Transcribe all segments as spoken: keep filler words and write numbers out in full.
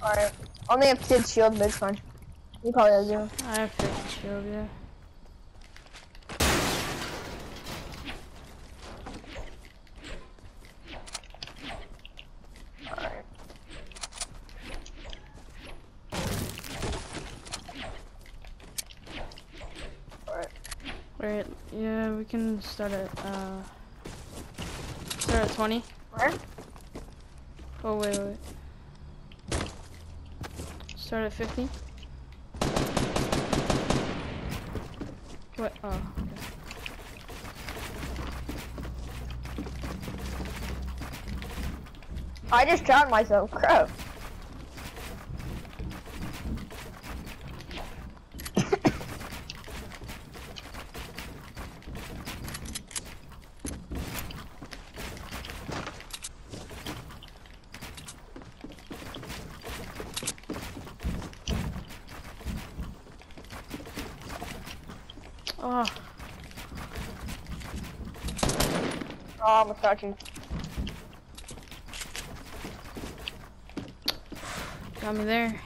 Alright. Only have fifty shield, but it's fine. You probably have zero. I have fifty shield, yeah. Alright. Alright. Wait, yeah, we can start at, uh... Start at twenty. Where? Oh, wait, wait. Start at fifty. What? Oh, okay. I just drowned myself. Crap. Oh, Oh, I'm starting. got me there.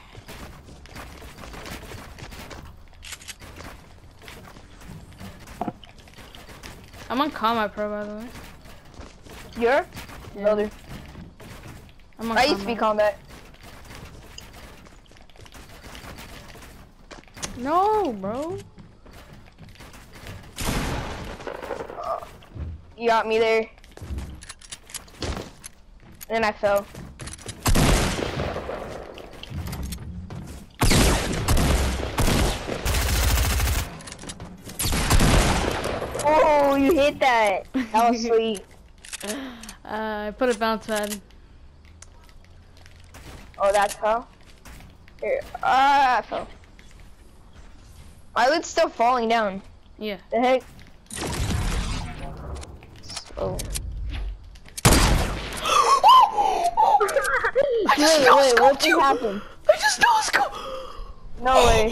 I'm on Combat Pro, by the way. You're? Yeah. Brother. I'm on I used to be combat. No, bro. You got me there. And then I fell. Oh, you hit that. That was sweet. Uh, I put a bounce pad. Oh, that's how? Here. Ah, I fell. My loot's still falling down. Yeah. The heck? Oh. I just wait, wait, what no-scoped just you. happened? I just no-scoped. No way.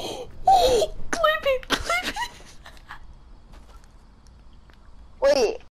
Clip it, clip it. Wait.